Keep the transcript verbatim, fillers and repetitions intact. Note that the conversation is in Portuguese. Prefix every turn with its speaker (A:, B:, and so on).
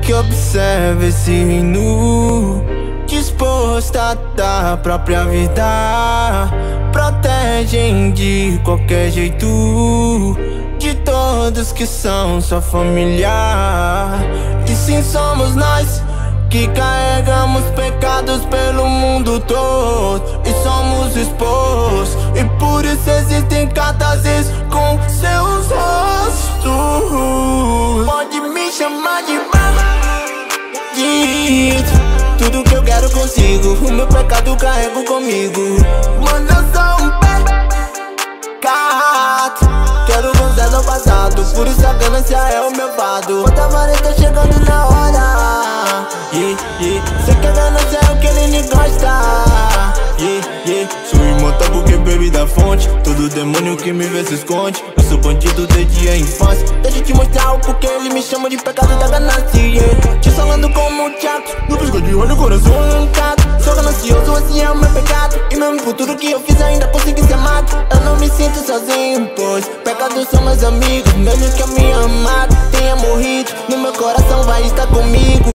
A: que observa esse nu, disposto a dar a própria vida. Protegem de qualquer jeito de todos que são sua familiar. E sim, somos nós que carregamos pecados pelo mundo todo e somos expostos, e por isso existem cartazes com seus rostos. Pode me chamar de bandido, tudo que eu quero consigo, o meu pecado carrego comigo. Mano, eu sou um pecado, quero voltar ao passado, por isso a ganância é o meu fado. Outra vareta chegando na hora, yeah, yeah. Sei que a ganância é o que ele me gosta, yeah, yeah. Sou imortal porque bebi da fonte, todo demônio que me vê se esconde. Eu sou bandido desde a infância, deixa eu te mostrar o porquê ele me chama de pecado da ganância, yeah. Te falando como um teatro, no pisco de olho o coração arrancado. Sou ganancioso, assim é o meu pecado, e mesmo por tudo que eu fiz ainda consegui ser amado. Eu não me sinto sozinho, pois pecados são meus amigos, mesmo que a minha amada tenha morrido, no meu coração vai estar comigo.